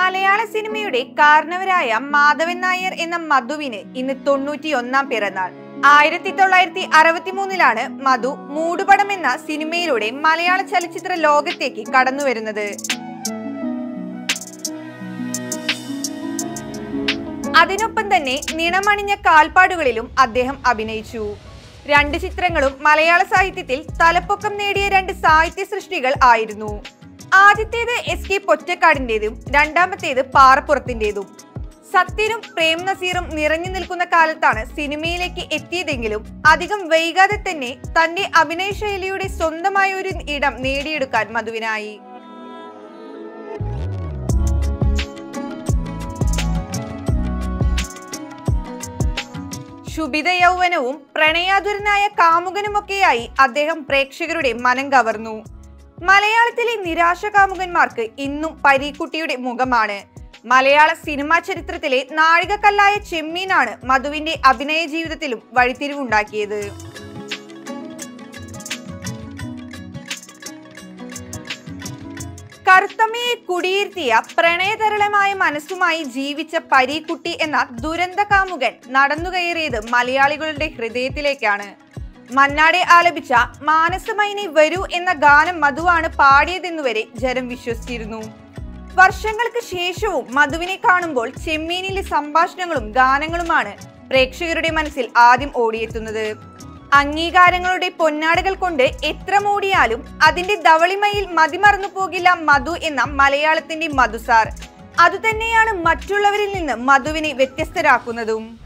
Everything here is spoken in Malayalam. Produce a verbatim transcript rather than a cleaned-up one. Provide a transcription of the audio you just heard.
മലയാള സിനിമയുടെ കാരണവരായ മാധവൻ നായർ എന്ന മധുവിന് ഇന്ന് തൊണ്ണൂറ്റി ഒന്നാം പിറന്നാൾ. ആയിരത്തി തൊള്ളായിരത്തി അറുപത്തി മൂന്നിലാണ് മധു മൂടുപടം എന്ന സിനിമയിലൂടെ മലയാള ചലച്ചിത്ര ലോകത്തേക്ക് കടന്നു വരുന്നത്. അതിനൊപ്പം തന്നെ നിണമണിഞ്ഞ കാൽപ്പാടുകളിലും അദ്ദേഹം അഭിനയിച്ചു. രണ്ട് ചിത്രങ്ങളും മലയാള സാഹിത്യത്തിൽ തലപ്പൊക്കം നേടിയ രണ്ട് സാഹിത്യ സൃഷ്ടികൾ ആയിരുന്നു. ആദ്യത്തേത് എസ് കെ പൊറ്റക്കാടിന്റേതും രണ്ടാമത്തേത് പാറപ്പുറത്തിന്റേതും. സത്യനും പ്രേം നസീറും നിറഞ്ഞു നിൽക്കുന്ന കാലത്താണ് സിനിമയിലേക്ക് എത്തിയതെങ്കിലും അധികം വൈകാതെ തന്നെ തന്റെ അഭിനയ ശൈലിയുടെ സ്വന്തമായ ഒരു ഇടം നേടിയെടുക്കാൻ മധുവിനായി. ശുഭിത യൗവനവും പ്രണയാതുരനായ കാമുകനുമൊക്കെയായി അദ്ദേഹം പ്രേക്ഷകരുടെ മനം കവർന്നു. മലയാളത്തിലെ നിരാശ കാമുകന്മാർക്ക് ഇന്നും പരീക്കുട്ടിയുടെ മുഖമാണ്. മലയാള സിനിമാ ചരിത്രത്തിലെ നാഴികക്കല്ലായ ചെമ്മീനാണ് മധുവിന്റെ അഭിനയ ജീവിതത്തിലും വഴിത്തിരിവുണ്ടാക്കിയത്. കറുത്തമ്മയെ കുടിയിരുത്തിയ പ്രണയതരളമായ മനസ്സുമായി ജീവിച്ച പരീക്കുട്ടി എന്ന ദുരന്ത കാമുകൻ നടന്നുകയറിയത് മലയാളികളുടെ ഹൃദയത്തിലേക്കാണ്. മന്നാടെ ആലപിച്ച മാനസമൈനി വരൂ എന്ന ഗാനം മധുവാണ് പാടിയതെന്നുവരെ ജനം വിശ്വസിച്ചിരുന്നു. വർഷങ്ങൾക്ക് ശേഷവും മധുവിനെ കാണുമ്പോൾ ചെമ്മീനിലെ സംഭാഷണങ്ങളും ഗാനങ്ങളുമാണ് പ്രേക്ഷകരുടെ മനസ്സിൽ ആദ്യം ഓടിയെത്തുന്നത്. അംഗീകാരങ്ങളുടെ പൊന്നാടകൾ കൊണ്ട് എത്ര മൂടിയാലും അതിന്റെ ധവളിമയിൽ മതിമറന്നു പോകില്ല മധു എന്ന മലയാളത്തിന്റെ മധുസാർ. അതുതന്നെയാണ് മറ്റുള്ളവരിൽ നിന്ന് മധുവിനെ വ്യത്യസ്തരാക്കുന്നതും.